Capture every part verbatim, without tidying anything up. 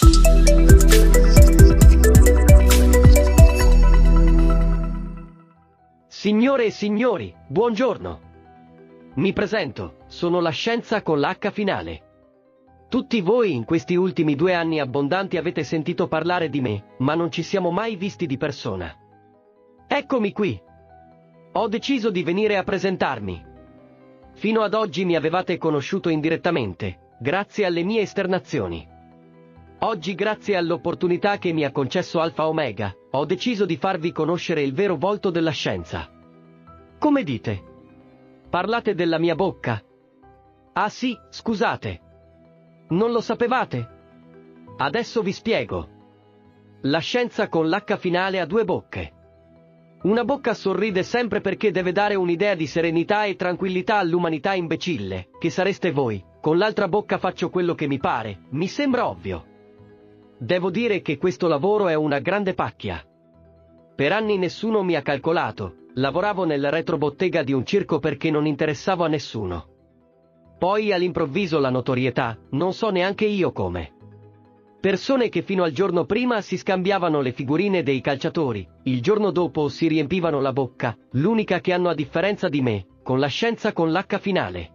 Signore e signori, buongiorno. Mi presento, sono la scienza con l'H finale. Tutti voi in questi ultimi due anni abbondanti avete sentito parlare di me, ma non ci siamo mai visti di persona. Eccomi qui. Ho deciso di venire a presentarmi. Fino ad oggi mi avevate conosciuto indirettamente, grazie alle mie esternazioni. Oggi, grazie all'opportunità che mi ha concesso Alfa Omega, ho deciso di farvi conoscere il vero volto della scienza. Come dite? Parlate della mia bocca? Ah sì, scusate. Non lo sapevate? Adesso vi spiego. La scienza con l'H finale ha due bocche. Una bocca sorride sempre perché deve dare un'idea di serenità e tranquillità all'umanità imbecille, che sareste voi. Con l'altra bocca faccio quello che mi pare, mi sembra ovvio. Devo dire che questo lavoro è una grande pacchia. Per anni nessuno mi ha calcolato, lavoravo nel retrobottega di un circo perché non interessavo a nessuno. Poi all'improvviso la notorietà, non so neanche io come. Persone che fino al giorno prima si scambiavano le figurine dei calciatori, il giorno dopo si riempivano la bocca, l'unica che hanno a differenza di me, con la scienza con l'H finale.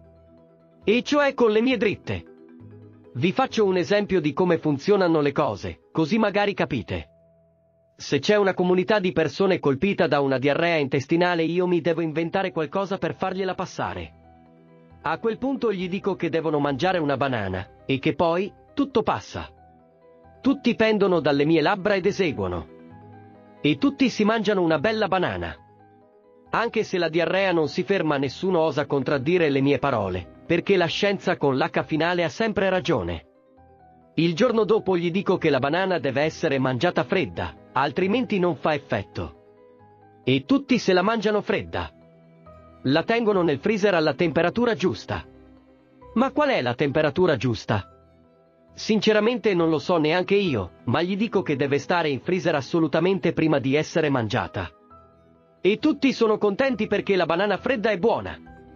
E cioè con le mie dritte. Vi faccio un esempio di come funzionano le cose, così magari capite. Se c'è una comunità di persone colpita da una diarrea intestinale, io mi devo inventare qualcosa per fargliela passare. A quel punto gli dico che devono mangiare una banana, e che poi, tutto passa. Tutti pendono dalle mie labbra ed eseguono. E tutti si mangiano una bella banana. Anche se la diarrea non si ferma, nessuno osa contraddire le mie parole, perché la scienza con l'H finale ha sempre ragione. Il giorno dopo gli dico che la banana deve essere mangiata fredda, altrimenti non fa effetto. E tutti se la mangiano fredda. La tengono nel freezer alla temperatura giusta. Ma qual è la temperatura giusta? Sinceramente non lo so neanche io, ma gli dico che deve stare in freezer assolutamente prima di essere mangiata. E tutti sono contenti perché la banana fredda è buona.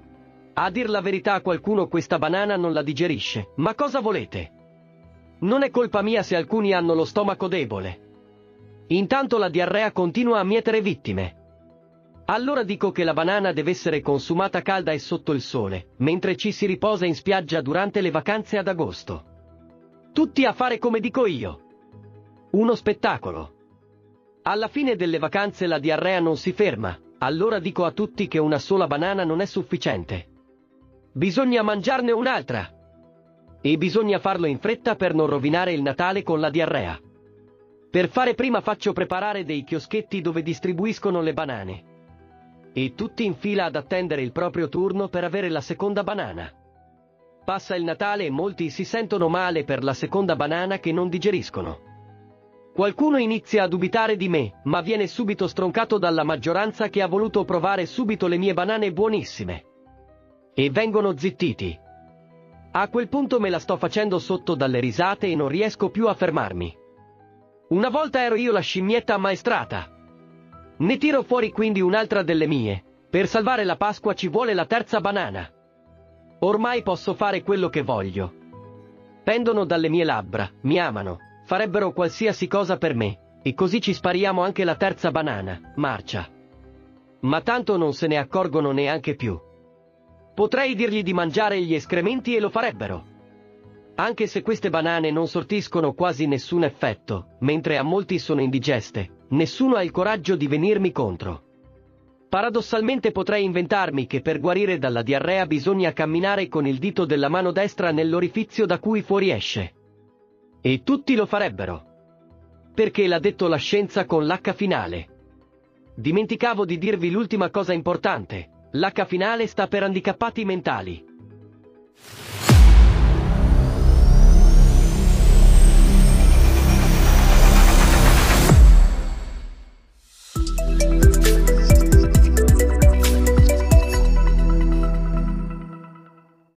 A dir la verità, qualcuno questa banana non la digerisce, ma cosa volete? Non è colpa mia se alcuni hanno lo stomaco debole. Intanto la diarrea continua a mietere vittime. Allora dico che la banana deve essere consumata calda e sotto il sole, mentre ci si riposa in spiaggia durante le vacanze ad agosto. Tutti a fare come dico io. Uno spettacolo. Alla fine delle vacanze la diarrea non si ferma, allora dico a tutti che una sola banana non è sufficiente. Bisogna mangiarne un'altra. E bisogna farlo in fretta per non rovinare il Natale con la diarrea. Per fare prima faccio preparare dei chioschetti dove distribuiscono le banane. E tutti in fila ad attendere il proprio turno per avere la seconda banana. Passa il Natale e molti si sentono male per la seconda banana che non digeriscono. Qualcuno inizia a dubitare di me, ma viene subito stroncato dalla maggioranza che ha voluto provare subito le mie banane buonissime. E vengono zittiti. A quel punto me la sto facendo sotto dalle risate e non riesco più a fermarmi. Una volta ero io la scimmietta ammaestrata. Ne tiro fuori quindi un'altra delle mie. Per salvare la Pasqua ci vuole la terza banana. Ormai posso fare quello che voglio. Pendono dalle mie labbra, mi amano, farebbero qualsiasi cosa per me, e così ci spariamo anche la terza banana, marcia. Ma tanto non se ne accorgono neanche più. Potrei dirgli di mangiare gli escrementi e lo farebbero. Anche se queste banane non sortiscono quasi nessun effetto, mentre a molti sono indigeste, nessuno ha il coraggio di venirmi contro. Paradossalmente potrei inventarmi che per guarire dalla diarrea bisogna camminare con il dito della mano destra nell'orifizio da cui fuoriesce. E tutti lo farebbero. Perché l'ha detto la scienza con l'H finale. Dimenticavo di dirvi l'ultima cosa importante. L'H finale sta per handicappati mentali.